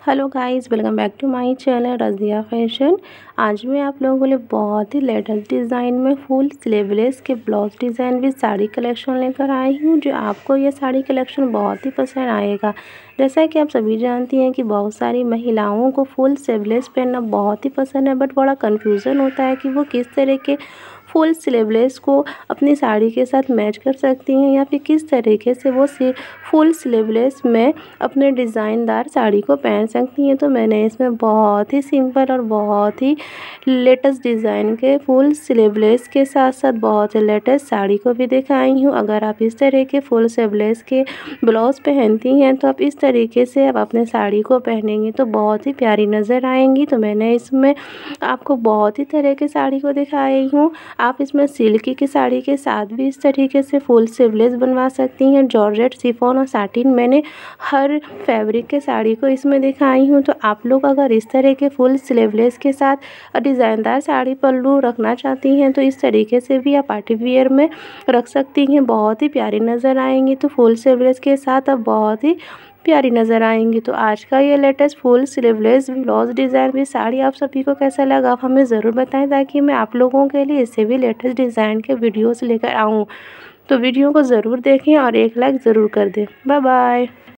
Hello guys, welcome back to my channel Razia fashion. आज मैं आप लोगों के लिए बहुत ही लेटेस्ट डिज़ाइन में फुल स्लीवलेस के ब्लाउज डिज़ाइन भी साड़ी कलेक्शन लेकर आई हूँ, जो आपको ये साड़ी कलेक्शन बहुत ही पसंद आएगा। जैसा कि आप सभी जानती हैं कि बहुत सारी महिलाओं को फुल स्लीवलेस पहनना बहुत ही पसंद है, बट बड़ा कन्फ्यूज़न होता है कि वो किस तरह के फुल स्लीवलेस को अपनी साड़ी के साथ मैच कर सकती हैं, या फिर किस तरीके से वो फुल स्लीवलेस में अपने डिज़ाइनदार साड़ी को पहन सकती हैं। तो मैंने इसमें बहुत ही सिंपल और बहुत ही लेटेस्ट डिज़ाइन के फुल स्लीवलेस के साथ साथ बहुत ही लेटेस्ट साड़ी को भी दिखाई हूँ। अगर आप इस तरह के फुल स्लीवलेस के ब्लाउज पहनती हैं तो आप इस तरीके से आप अपने साड़ी को पहनेंगी तो बहुत ही प्यारी नज़र आएंगी। तो मैंने इसमें आपको बहुत ही तरह के साड़ी को दिखाई हूँ। आप इसमें सिल्की की साड़ी के साथ भी इस तरीके से फुल स्लीवलेस बनवा सकती हैं। जॉर्जेट, शिफॉन और साटिन मैंने हर फैब्रिक के साड़ी को इसमें दिखाई हूँ। तो आप लोग अगर इस तरह के फुल स्लीवलेस के साथ डिज़ाइनदार साड़ी पल्लू रखना चाहती हैं तो इस तरीके से भी आप पार्टी वियर में रख सकती हैं, बहुत ही प्यारी नज़र आएंगी। तो फुल स्लीवलेस के साथ अब बहुत ही प्यारी नज़र आएंगी। तो आज का ये latest full sleeveless blouse design भी साड़ी आप सभी को कैसा लगा आप हमें ज़रूर बताएं, ताकि मैं आप लोगों के लिए इससे भी लेटेस्ट डिज़ाइन के वीडियोस लेकर आऊँ। तो वीडियो को ज़रूर देखें और एक लाइक ज़रूर कर दें। Bye bye.